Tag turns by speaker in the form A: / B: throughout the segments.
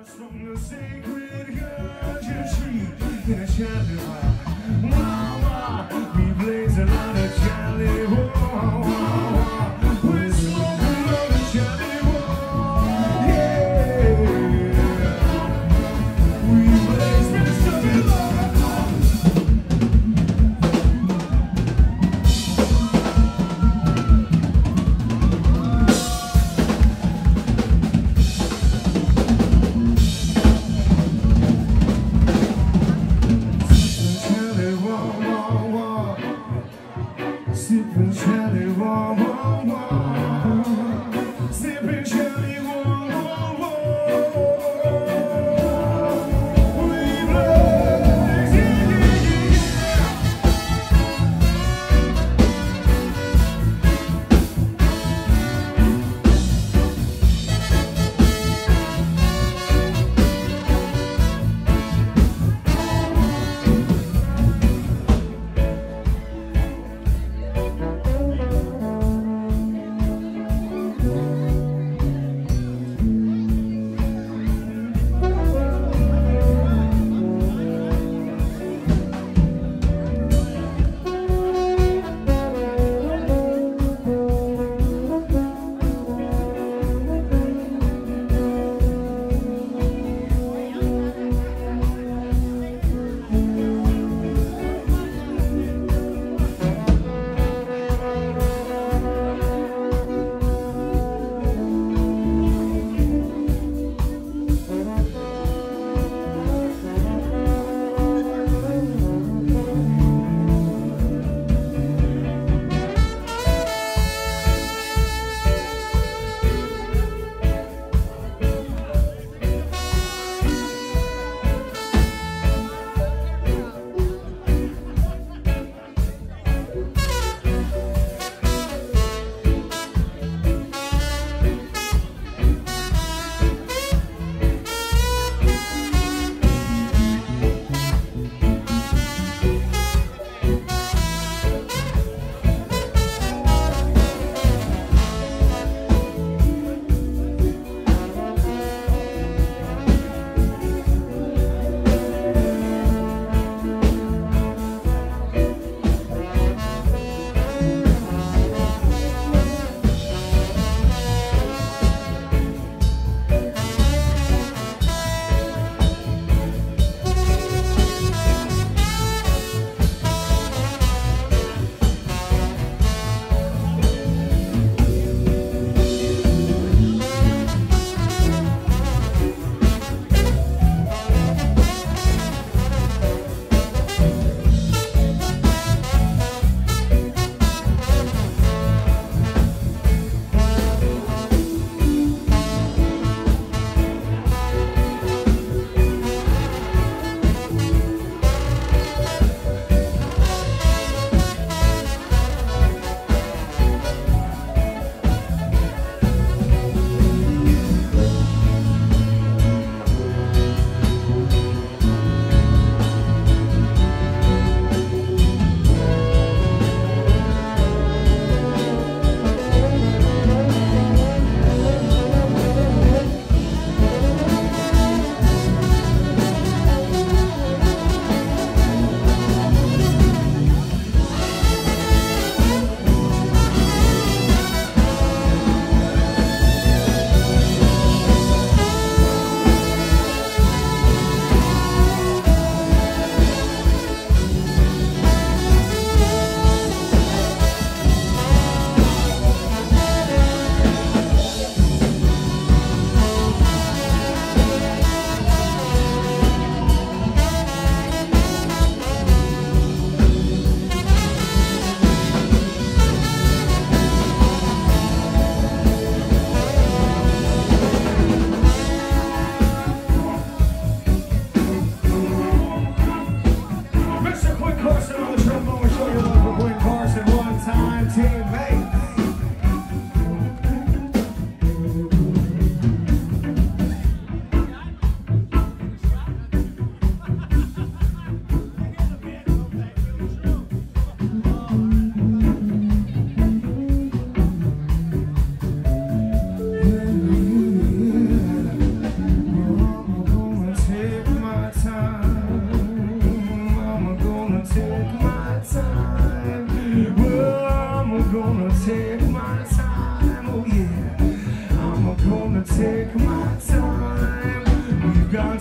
A: From the sacred ganja tree in a Charlie wah, wah, wah. We blaze a lot of Charlie wah, wah, wah. We smoke a lot of Charlie wah, yeah. We blaze this Charlie wah.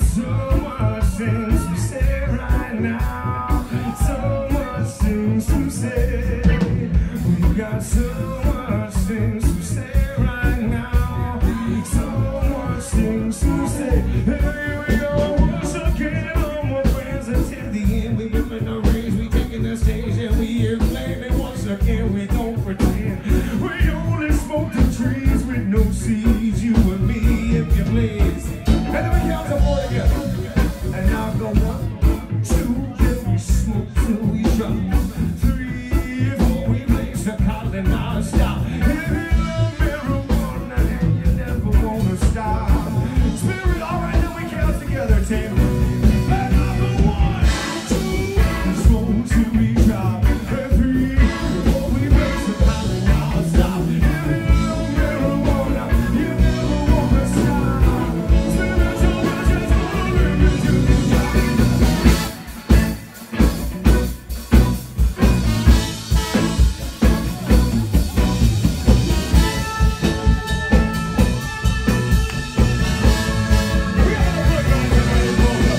A: so much things to say right now. So much things to say. We got so much things to say right now. So much things to say. Here we go once again, all my friends. Until the end, we giving the rings, we taking the stage, and we here playing once again. We don't pretend. We only smoke the trees with no seeds. You and me, if you please. And then we count to 4 together. And I'll go 1, 2, then we smoke till we drop. 3, 4, we blaze the collar non-stop. If you love marijuana, then you never wanna stop. Spirit, alright, then we count together, Tim. And I'll go 1, 2, smoke till we drop. 3, 4, we blaze the collar non-stop. If you love marijuana, you never wanna stop. Spiritual rushes rolling into the top. We gotta put back the rainbow.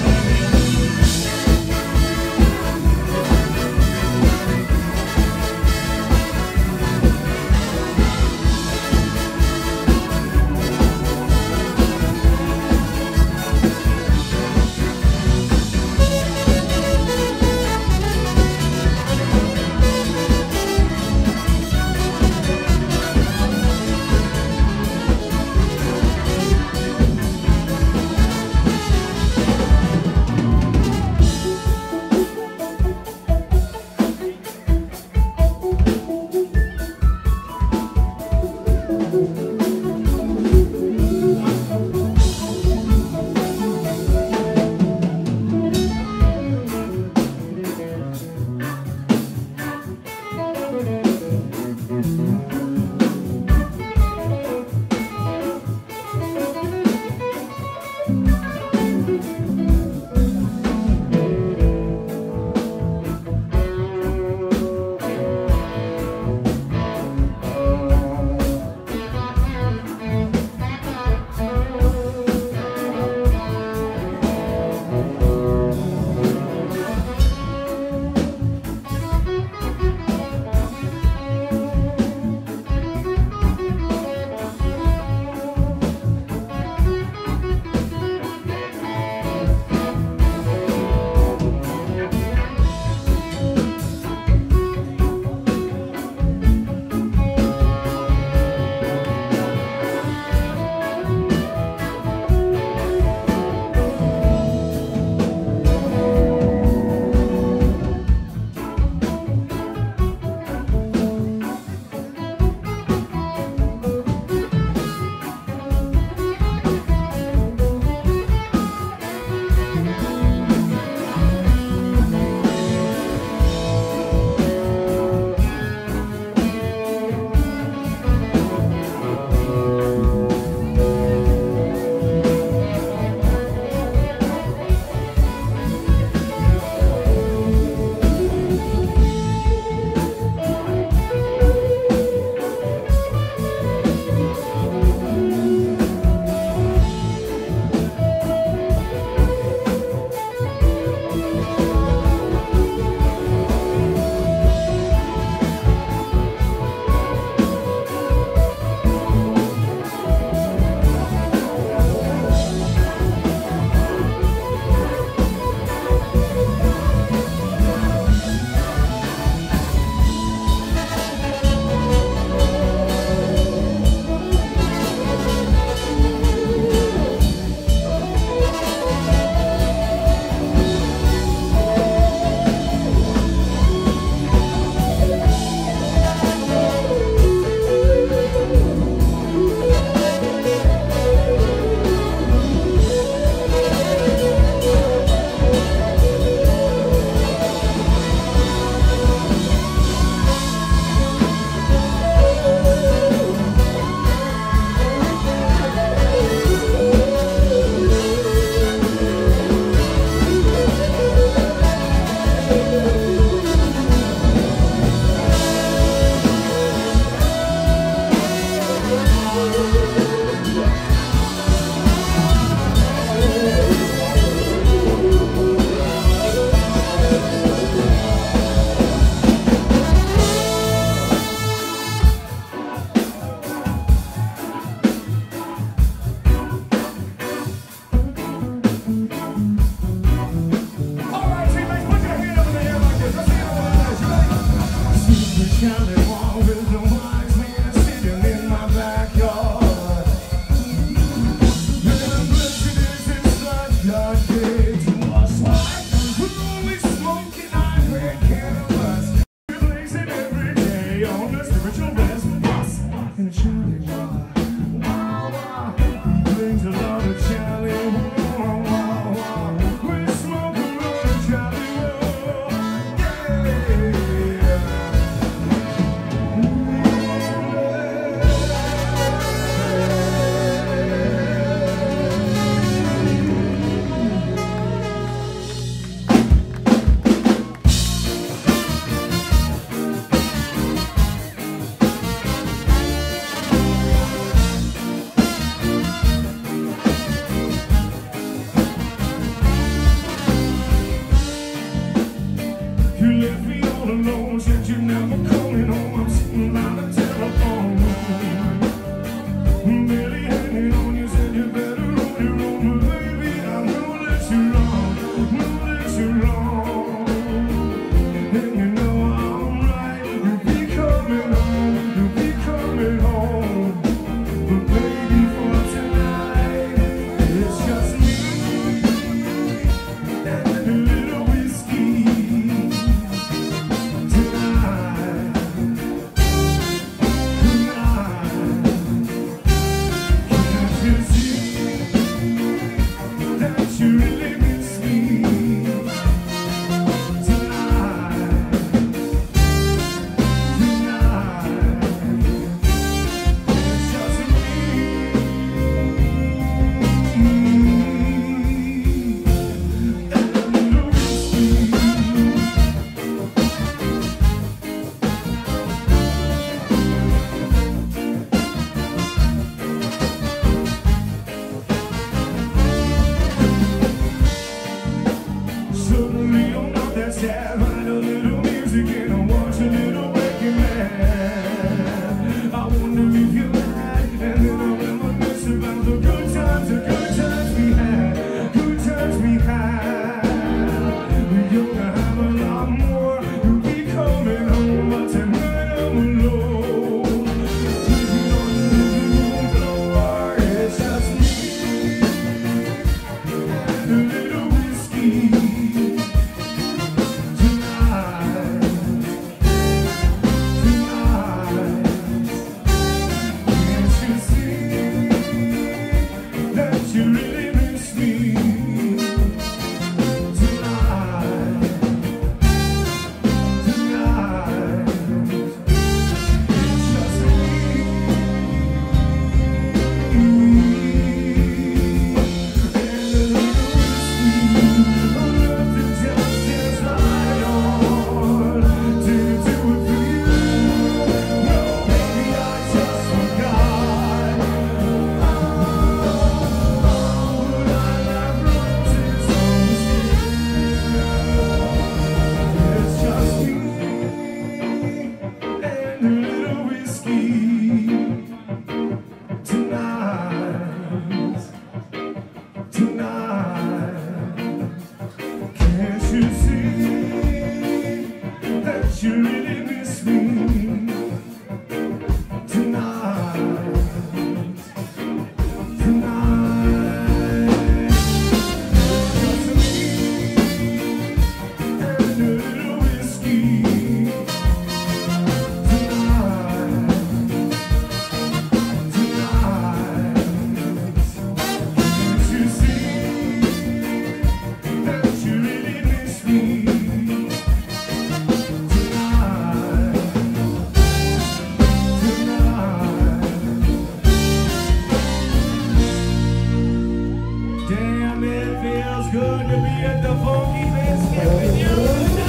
A: good to be at the Funky Biscuit with you.